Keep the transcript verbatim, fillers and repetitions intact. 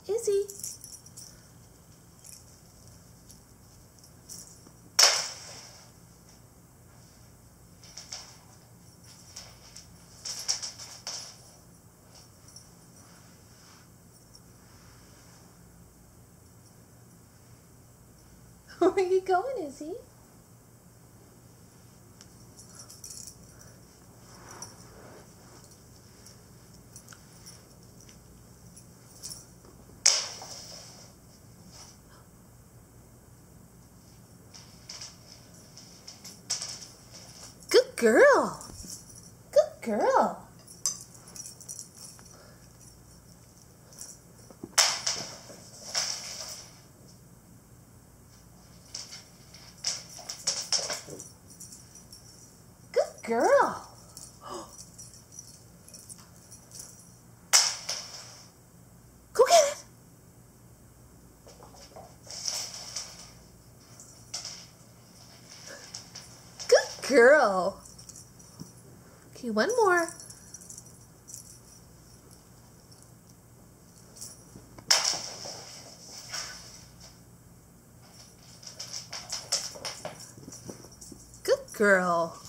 Izzy. Where are you going, Izzy? Good girl. Good girl. Good girl. Go get it. Good girl. Okay, one more. Good girl.